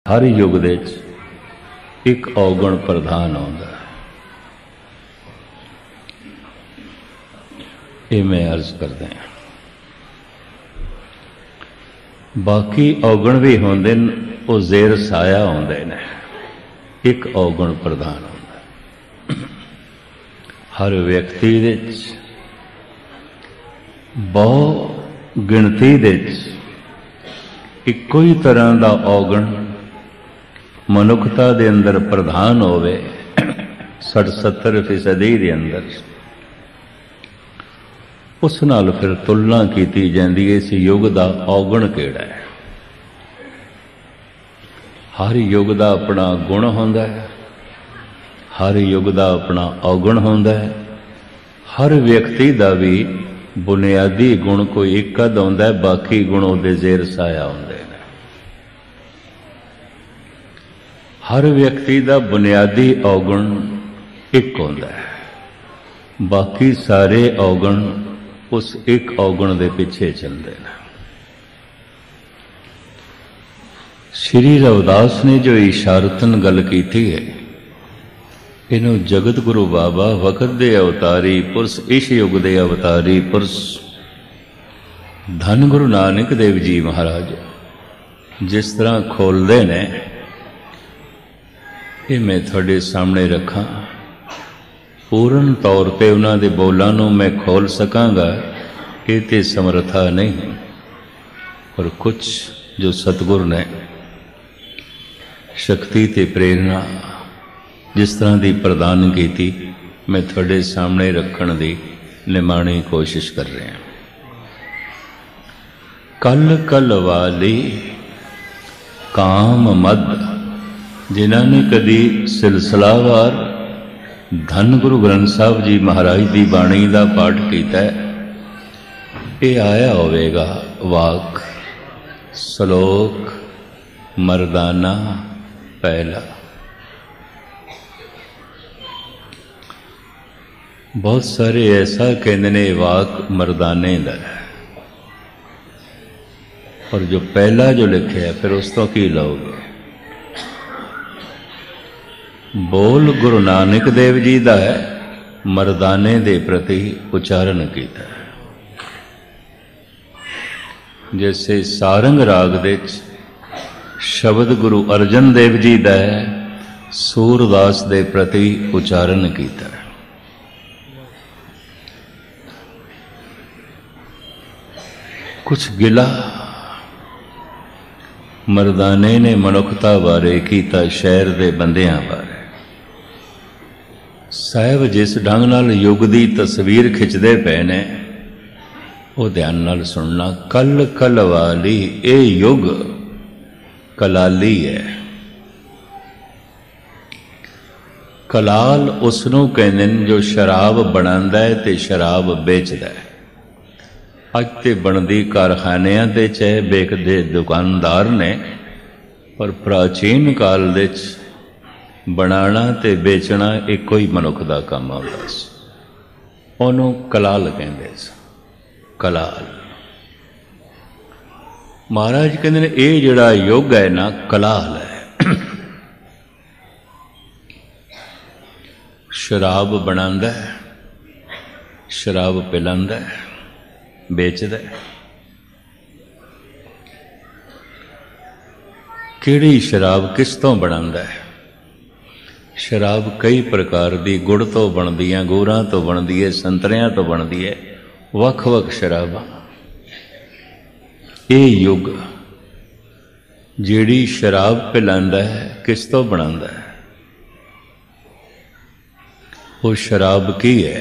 हर युग दे एक औगण प्रधान आउंदा है। ये मैं अर्ज करदा हां। बाकी औगण भी होंदे न, वो जेर साया आउंदे ने। एक औगण प्रधान आउंदा है। हर व्यक्ति दे बहु गिणती दे इक्को ही तरह का औगण मनुखता दे अंदर प्रधान होवे 60-70% दे अंदर, उस नाल फिर तुलना की जाती है इस युग का औगण केड़ा है। हर युग का अपना गुण होंदा है, हर युग का अपना औगण होंदा है। हर व्यक्ति का भी बुनियादी गुण कोई एक अद आउंदा है, बाकी गुण उहदे जेर साया आउंदे ने। हर व्यक्ति का बुनियादी औगण एक होंदा है, बाकी सारे औगण उस एक औगण दे पिछे चलते हैं। श्री रविदास ने जो इशारतन गल की है, इन्हों जगत गुरु बाबा वक्त दे अवतारी पुरुष, इस युग दे अवतारी पुरुष धन गुरु नानक देव जी महाराज जिस तरह खोलते ने, ये मैं थोड़े सामने रखा। पूर्ण तौर पर उन्होंने बोलों नूं मैं खोल सकांगा, ये तो समर्था नहीं, पर कुछ जो सतगुर ने शक्ति ते प्रेरणा जिस तरह की प्रदान की थी, मैं थोड़े सामने रखने की निमाणी कोशिश कर रहा हूँ। कल कल वाली काम मद, जिन्होंने कदी सिलसिलावार धन गुरु ग्रंथ साहब जी महाराज की बाणी का पाठ किया है, ये आया होवेगा वाक श्लोक मरदाना पहला। बहुत सारे ऐसा कहते ने वाक मरदाने दा है, और जो पहला जो लिखे है फिर उस तो की लोगे। बोल गुरु नानक देव जी का है, मरदाने दे प्रति उच्चारण किया है। जैसे सारंग राग दे शबद गुरु अर्जन देव जी का है, सूरदास दे प्रति उच्चारण किया है। कुछ गिला मरदाने ने मनुखता बारे किया, शहर के बंदियां बारे। साहब जिस ढंग नाल युग की तस्वीर खिंचते पे ने, वो ध्यान नाल सुनना। कल कल वाली ये युग कलाली है। कलाल उसनों कहते हैं जो शराब बनांदा है ते शराब बेचदा है। अज तो बनती कारखानियां ते चाहे बेचते दुकानदार ने, पर प्राचीन काल दे बनाना ते बेचना एक ही मनुख का काम होता सी। उन्हों कलाल कहते स। कलाल महाराज कहते हैं ये जिहड़ा युग है ना, कलाल है। शराब बनांदा है, शराब पिलांदा है, बेचदा है। किहड़ी शराब किस तो बनांदा है? शराब कई प्रकार की गुड़ तो बनती है, अंगूरां तो बनती है, संतरियां तो बनती है, वख वख शराबां। ये युग जिहड़ी शराब पिलांदा है किस तो बनांदा है? वो शराब की है?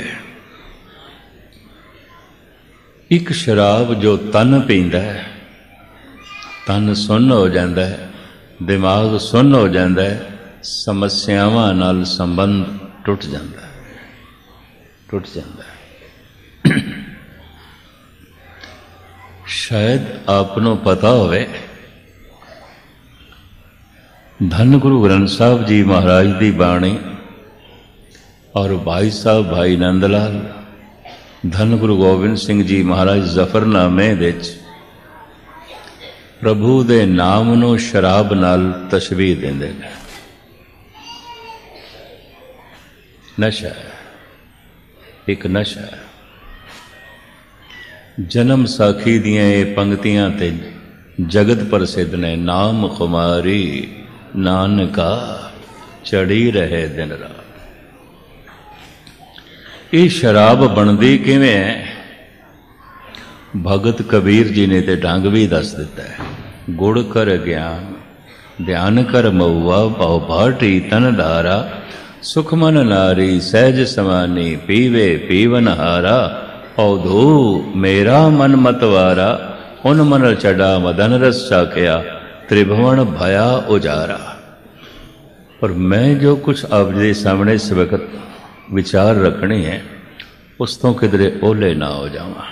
एक शराब जो तन पींदा है, तन सुन्न हो जाता है, दिमाग सुन्न हो जाता है, समस्यावां नाल संबंध टुट जाता है, टुट जाता है। शायद आपनों पता होवे, धन गुरु ग्रंथ साहब जी महाराज की बाणी और भाई साहब भाई नंदलाल धन गुरु गोबिंद सिंह जी महाराज जफरनामे प्रभु दे नाम नूं शराब नाल तशबीह देंदे ने। नशा है, एक नशा है। जन्म साखी दियां ये पंक्तियां ते जगत प्रसिद्ध ने। नाम खुमारी नानका चढ़ी रहे दिन रात। ये शराब बनती किवें है? भगत कबीर जी ने तो ढंग भी दस दिता है। गुड़ कर ज्ञान ध्यान कर मऊआ पाओ भाटी तन धारा सुख मन नारी सहज समानी पीवे पीवन हारा औधू मेरा मन मतवारा उन मन चढ़ा मदन रस चाखिया त्रिभुवन भया उजारा। पर मैं जो कुछ आपके सामने इस वक्त विचार रखने हैं उस तो किधरे ओले ना हो जावा।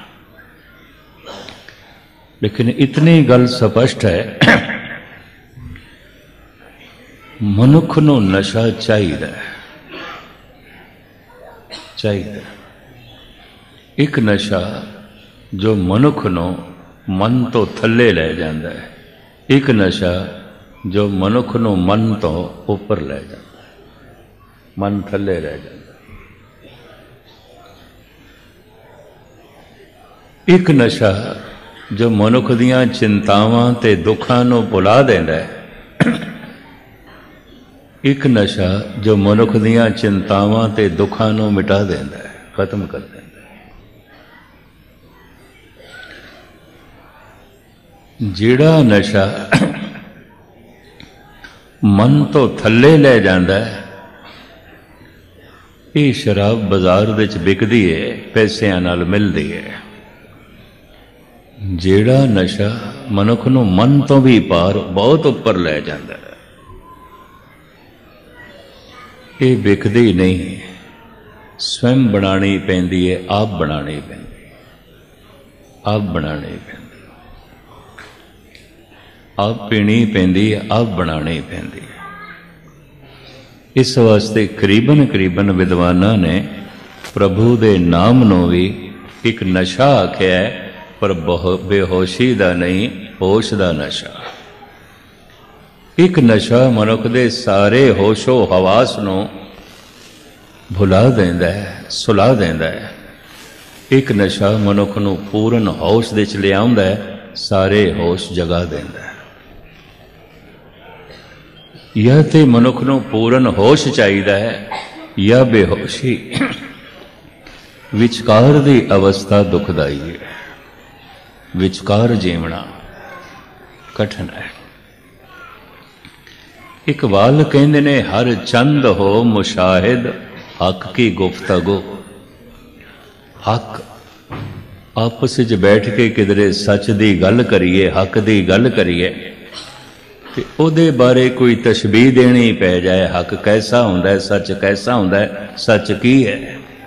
लेकिन इतनी गल स्पष्ट है, मनुख नूं नशा चाहिए। एक नशा जो मनुख नूं मन तो थले लै जांदा है, एक नशा जो मनुख नूं मन तो उपर लै जांदा है, मन थले रह जांदा। एक नशा जो मनुख दियां चिंतावां ते दुखां नूं भुला देंदा है। एक नशा जो मनुख दियां चिंतावां ते दुखां नूं मिटा देंदा है, खत्म कर देंदा है। जिहड़ा नशा मन तो थल्ले लै जांदा है, ये शराब बाजार विच विकदी है, पैसिਆਂ नाल मिलदी है। ਜਿਹੜਾ नशा मनुख नूं मन तो भी पार बहुत उपर लै जांदा है, ये विकदी नहीं, स्वयं बनानी पैंदी है, आप बनानी पैंदी, आप बनानी पैंदी, आप पीनी पैंदी है, आप बनानी पैंदी है। इस वास्ते करीबन करीबन विद्वानां ने प्रभु दे नाम नूं भी एक नशा आख्या है, पर बेहोशी दा नहीं, होश दा नशा। एक नशा मनुख दे सारे होशो हवास नूं भुला देंदा है, सुला देंदा है। एक नशा मनुख नूं पूर्ण होश दे च लिआउंदा है, सारे होश जगा देंदा है। या ते मनुख नूं पूर्ण होश चाहिदा है या बेहोशी। विचकार दी अवस्था दुखदाई है, विचकार जीवना कठिन है। इकबाल कहते ने हर चंद हो मुशाहिद हक की गुफ्तगू। हक आपस विच बैठ के किधरे सच की गल करिए, हक की गल करिए ते उहदे बारे कोई तशबीह देनी पै जाए, हक कैसा हुंदा है, सच कैसा हुंदा है, सच की है।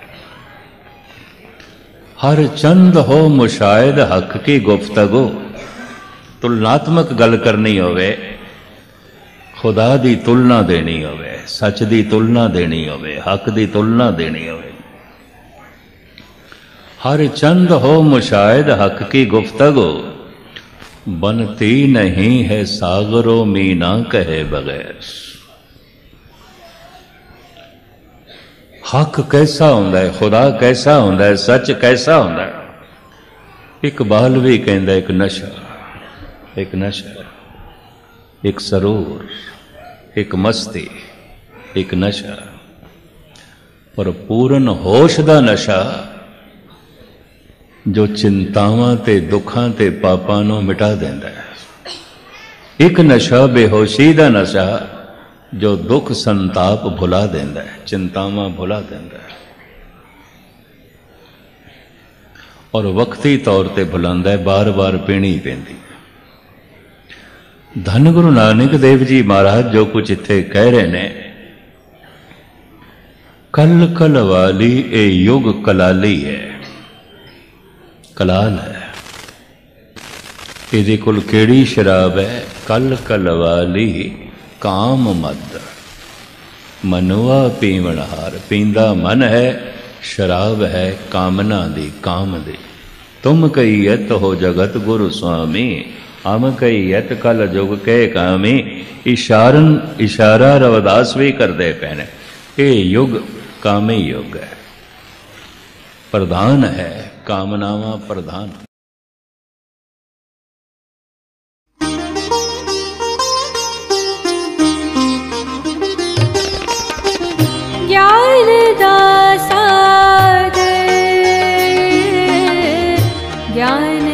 हर चंद हो मुशाहिद हक की गुफ्तगू। तुलनात्मक गल करनी होवे, खुदा दी तुलना देनी होवे, सच दी तुलना देनी होवे, हक दी तुलना देनी होवे। हर चंद हो मुशाहिद हक की गुफ्तगू बनती नहीं है सागरों मीना कहे बगैर। हक कैसा हुंदा है, खुदा कैसा हुंदा है, सच कैसा हुंदा है। इकबाल भी कहंदा एक नशा, एक नशा, एक सरूर, एक मस्ती, एक नशा। पर पूर्ण होश दा नशा जो चिंतावां ते दुखां ते पापां नूं मिटा देंदा है। एक नशा बेहोशी दा नशा जो दुख संताप भुला देंदा है, चिंतावां भुला देंदा है और वक्ती तौर ते भुलांदा है, बार बार पीनी पैंदी है। धन गुरु नानक देव जी महाराज जो कुछ इत्थे कह रहे ने, कल कल वाली ए युग कलाली है, कलाल है। इहदे कोल केड़ी शराब है? कल कल वाली काम मद मनुआ पीवण हार। पींदा मन है, शराब है कामना दी, काम दी। तुम कही यत हो जगत गुरु स्वामी हम कई यत कल जुग के कामी। इशारा रविदास भी करते पे ने। ये युग कामी युग है, प्रधान है, कामनावा प्रधान। ज्ञान दा सागर ज्ञान